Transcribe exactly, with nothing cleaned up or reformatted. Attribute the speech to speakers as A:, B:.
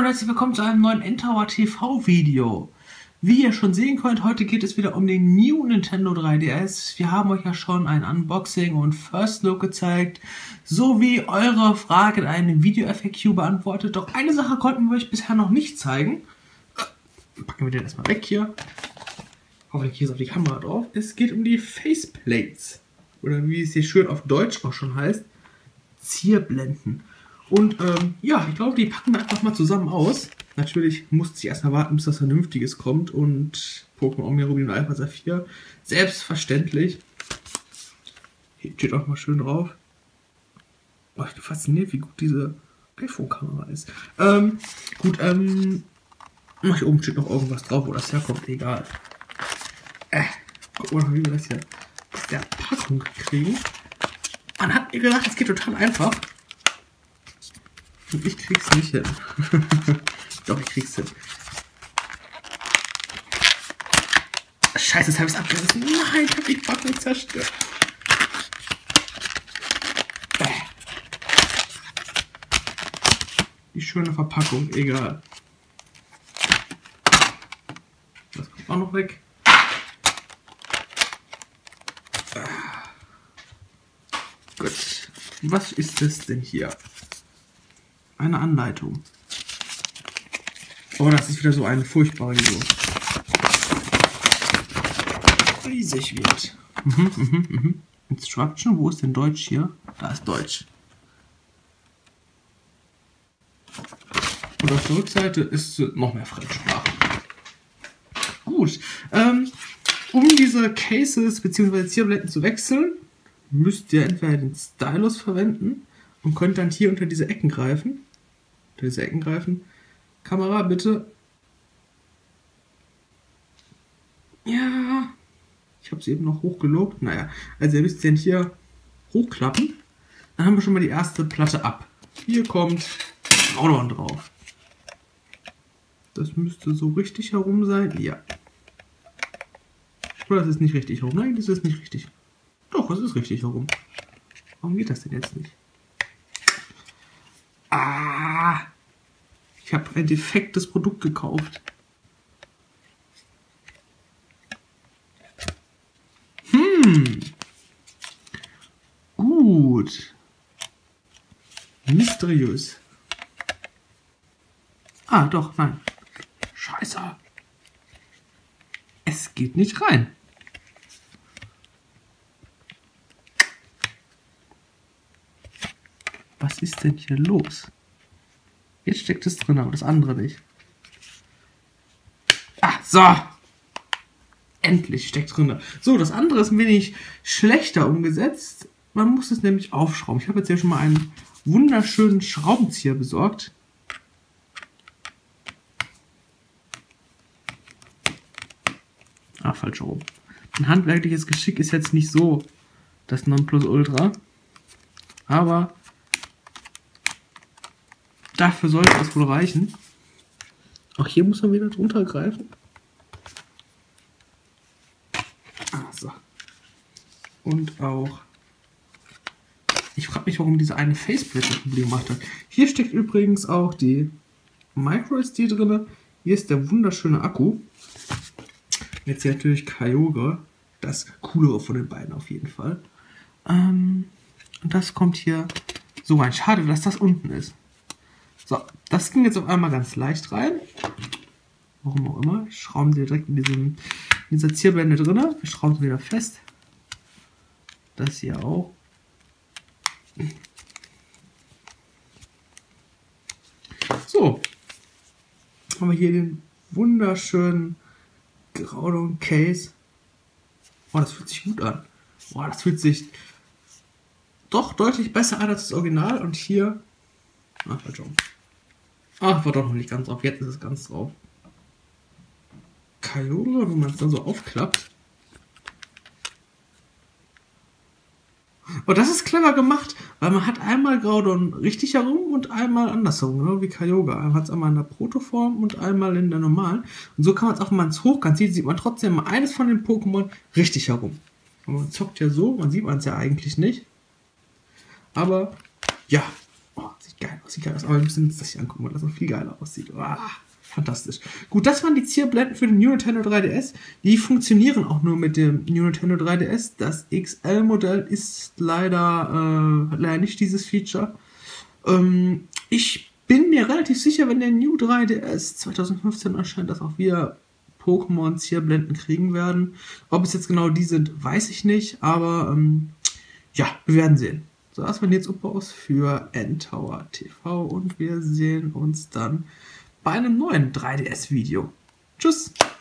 A: und herzlich willkommen zu einem neuen N-Tower T V Video. Wie ihr schon sehen könnt, heute geht es wieder um den New Nintendo drei D S. Wir haben euch ja schon ein Unboxing und First Look gezeigt, sowie eure Frage in einem Video-F A Q beantwortet. Doch eine Sache konnten wir euch bisher noch nicht zeigen. Packen wir den erstmal weg hier. Hoffentlich hier ist auf die Kamera drauf. Es geht um die Faceplates. Oder wie es hier schön auf Deutsch auch schon heißt, Zierblenden. Und ähm, ja, ich glaube, die packen wir einfach mal zusammen aus. Natürlich musste ich erst mal warten, bis das Vernünftiges kommt. Und Pokémon Omnia Rubin und Alpha Saphir. Selbstverständlich. Hier steht auch mal schön drauf. Oh, ich bin fasziniert, wie gut diese iPhone-Kamera ist. Ähm, gut, ähm, hier oben steht noch irgendwas drauf, wo das herkommt. Egal. Äh, guck mal, wie wir das hier aus der Packung kriegen. Man hat mir gedacht, es geht total einfach. Und ich krieg's nicht hin. Doch, ich krieg's hin. Scheiße, jetzt habe ich es abgerissen. Nein, ich habe die Packung zerstört. Die schöne Verpackung, egal. Das kommt auch noch weg. Gut. Was ist das denn hier? Eine Anleitung. Oh, das ist wieder so eine furchtbare, die so riesig wird. Mhm, mhm, mhm. Instruction, wo ist denn Deutsch hier? Da ist Deutsch. Und auf der Rückseite ist noch mehr Fremdsprache. Gut. Ähm, um diese Cases bzw. Zierblenden zu wechseln, müsst ihr entweder den Stylus verwenden und könnt dann hier unter diese Ecken greifen. Unter diese Ecken greifen. Kamera, bitte. Ja. Ich habe es eben noch hochgelobt. Naja, also ihr müsst den hier hochklappen. Dann haben wir schon mal die erste Platte ab. Hier kommt Groudon drauf. Das müsste so richtig herum sein. Ja. Oder das ist nicht richtig herum. Nein, das ist nicht richtig. Doch, es ist richtig herum. Warum geht das denn jetzt nicht? Ah! Ich habe ein defektes Produkt gekauft. Hm. Gut. Mysteriös. Ah, doch, nein. Scheiße. Es geht nicht rein. Was ist denn hier los? Jetzt steckt es drin, aber das andere nicht. Ah, so. Endlich steckt drin. So, das andere ist ein wenig schlechter umgesetzt. Man muss es nämlich aufschrauben. Ich habe jetzt hier schon mal einen wunderschönen Schraubenzieher besorgt. Ah, falsch rum. Ein handwerkliches Geschick ist jetzt nicht so das Nonplusultra. Aber dafür sollte es wohl reichen. Auch hier muss man wieder drunter greifen. Ah, so. Und auch. Ich frage mich, warum diese eine Faceplate ein Problem gemacht hat. Hier steckt übrigens auch die Micro S D drin. Hier ist der wunderschöne Akku. Jetzt hier natürlich Kyogre. Das coolere von den beiden auf jeden Fall. Ähm, und das kommt hier so rein. Schade, dass das unten ist. So, das ging jetzt auf einmal ganz leicht rein. Warum auch immer. Schrauben sie direkt in, diesem, in dieser Zierblende drin. Wir schrauben sie wieder fest. Das hier auch. So. Haben wir hier den wunderschönen Groudon Case. Oh, das fühlt sich gut an. Oh, das fühlt sich doch deutlich besser an als das Original. Und hier. Ach, falsch rum. Ach, war doch noch nicht ganz drauf. Jetzt ist es ganz drauf. Kyogre, wenn man es dann so aufklappt. Oh, das ist clever gemacht, weil man hat einmal Groudon richtig herum und einmal andersherum, genau wie Kyogre. Man hat es einmal in der Protoform und einmal in der normalen. Und so kann man es auch, wenn man es hochkant sieht, sieht man trotzdem mal eines von den Pokémon richtig herum. Und man zockt ja so, man sieht man es ja eigentlich nicht. Aber, ja, oh, sieht geil sieht geil aus. Aber wir müssen uns das hier angucken, weil das noch viel geiler aussieht. Oh, fantastisch. Gut, das waren die Zierblenden für den New Nintendo drei D S. Die funktionieren auch nur mit dem New Nintendo drei D S. Das X L-Modell ist leider, äh, leider nicht dieses Feature. Ähm, ich bin mir relativ sicher, wenn der New drei D S zwanzig fünfzehn erscheint, dass auch wir Pokémon-Zierblenden kriegen werden. Ob es jetzt genau die sind, weiß ich nicht. Aber ähm, ja, wir werden sehen. So, das waren jetzt Upos für N-Tower T V und wir sehen uns dann bei einem neuen drei D S-Video. Tschüss!